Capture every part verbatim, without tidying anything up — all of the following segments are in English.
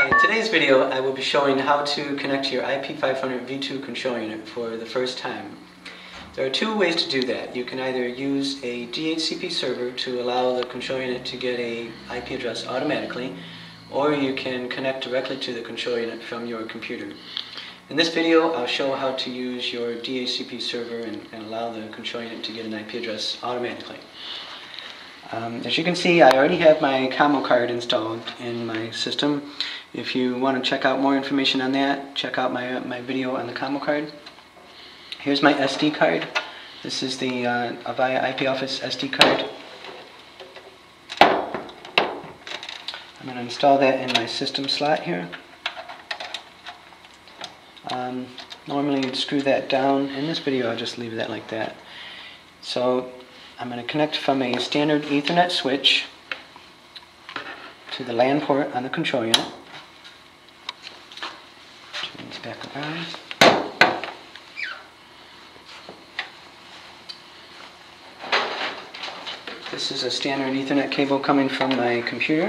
Hi, in today's video I will be showing how to connect your I P five hundred V two control unit for the first time. There are two ways to do that. You can either use a D H C P server to allow the control unit to get a I P address automatically, or you can connect directly to the control unit from your computer. In this video I'll show how to use your D H C P server and, and allow the control unit to get an I P address automatically. Um, as you can see, I already have my combo card installed in my system. If you want to check out more information on that, check out my, my video on the combo card. Here's my S D card. This is the uh, Avaya I P Office S D card. I'm going to install that in my system slot here. Um, normally you'd screw that down. In this video I'll just leave that like that. So I'm going to connect from a standard Ethernet switch to the LAN port on the control unit. Turn this back around. This is a standard Ethernet cable coming from my computer.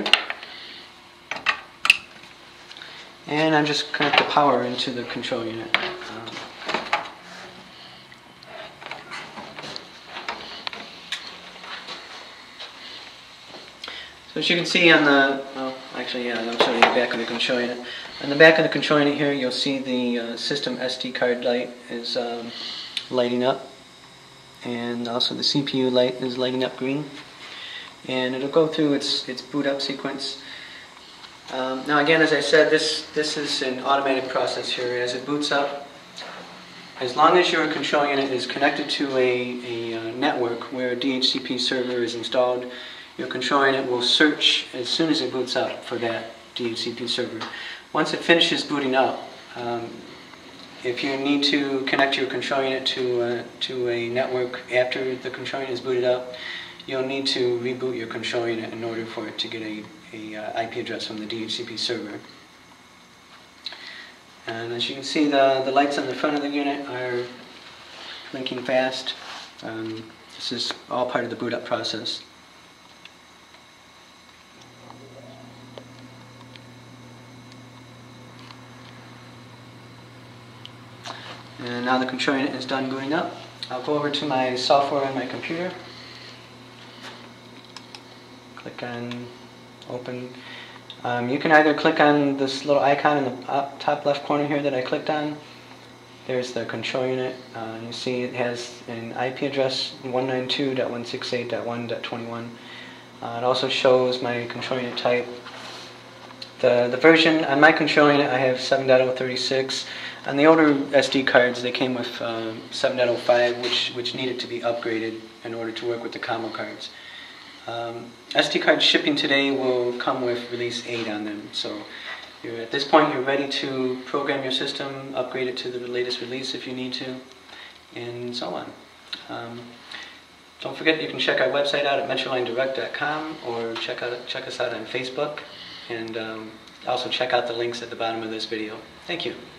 And I'm just connect the power into the control unit. Um, So as you can see on the, well actually yeah, I'm showing you the back of the control unit. On the back of the control unit here you'll see the uh, system S D card light is um, lighting up, and also the C P U light is lighting up green, and it'll go through its, its boot up sequence. Um, now again, as I said, this, this is an automated process here. As it boots up, as long as your control unit is connected to a, a uh, network where a D H C P server is installed, your control unit will search as soon as it boots up for that D H C P server. Once it finishes booting up, um, if you need to connect your control unit to, uh, to a network after the control unit is booted up, you'll need to reboot your control unit in order for it to get a, a uh, I P address from the D H C P server. And as you can see, the, the lights on the front of the unit are blinking fast. Um, this is all part of the boot up process. And now the control unit is done booting up. I'll go over to my software on my computer. Click on Open. Um, you can either click on this little icon in the up, top left corner here that I clicked on. There's the control unit. Uh, you see it has an I P address one ninety-two dot one sixty-eight dot one dot twenty-one. Uh, it also shows my control unit type. The, the version on my control unit, I have seven point oh thirty-six. On the older S D cards, they came with uh, seven point oh five, which, which needed to be upgraded in order to work with the combo cards. Um, S D cards shipping today will come with release eight on them. So you're, at this point, you're ready to program your system, upgrade it to the latest release if you need to, and so on. Um, don't forget you can check our website out at Metroline Direct dot com, or check, out, check us out on Facebook. And um, also check out the links at the bottom of this video. Thank you.